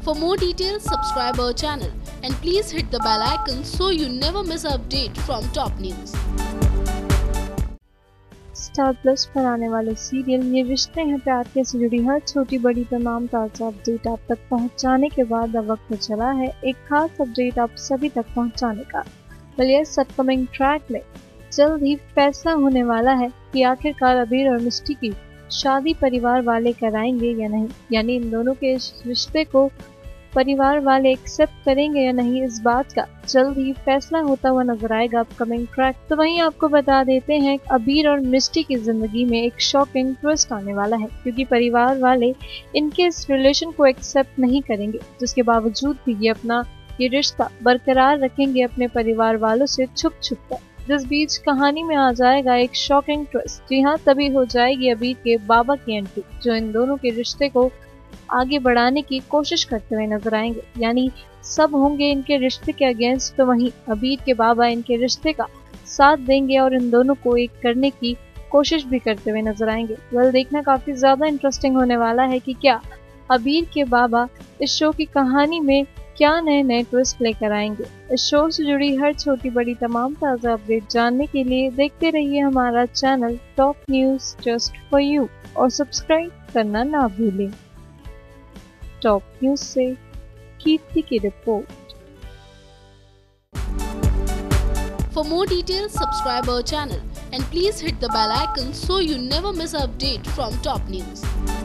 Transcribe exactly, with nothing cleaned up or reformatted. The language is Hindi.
For more details, subscribe our channel and please hit the bell icon so you never miss an update from top news. Star Plus पर आने वाले सीरियल ये रिश्ते हैं प्यार के से जुड़ी हर छोटी बड़ी तमाम ताज़ा अपडेट आप तक पहुंचाने के बाद अब वक्त चला है एक खास अपडेट आप सभी तक पहुंचाने का। यस, अपकमिंग ट्रैक में जल्द ही फैसला होने वाला है कि आखिरकार अबीर और मिष्टी की शादी परिवार वाले कराएंगे या नहीं, यानी इन दोनों के रिश्ते को परिवार वाले एक्सेप्ट करेंगे या नहीं, इस बात का जल्द ही फैसला होता हुआ नजर आएगा अपकमिंग ट्रैक। तो वहीं आपको बता देते हैं अबीर और मिष्टी की जिंदगी में एक शॉकिंग ट्विस्ट आने वाला है, क्योंकि परिवार वाले इनके इस रिलेशन को एक्सेप्ट नहीं करेंगे, जिसके बावजूद भी ये अपना ये रिश्ता बरकरार रखेंगे अपने परिवार वालों से छुप छुप कर। जिस बीच कहानी में आ जाएगा एक शॉकिंग ट्विस्ट। जी हाँ, तभी हो जाएगी अबीर के बाबा की एंट्री, जो इन दोनों के रिश्ते को आगे बढ़ाने की कोशिश करते हुए नजर आएंगे। यानी सब होंगे इनके रिश्ते के अगेंस्ट, तो वहीं अबीर के बाबा इनके रिश्ते का साथ देंगे और इन दोनों को एक करने की कोशिश भी करते हुए नजर आएंगे। वेल, देखना काफी ज्यादा इंटरेस्टिंग होने वाला है कि क्या अबीर के बाबा इस शो की कहानी में क्या नए नए ट्विस्ट लेकर आएंगे। इस शो से जुड़ी हर छोटी बड़ी तमाम ताज़ा अपडेट जानने के लिए देखते रहिए हमारा चैनल top news just for you और सब्सक्राइब करना ना भूलें। टॉप न्यूज से कीर्ति की रिपोर्ट। For more details, subscribe our channel and please hit the bell icon so you never miss an update from top news.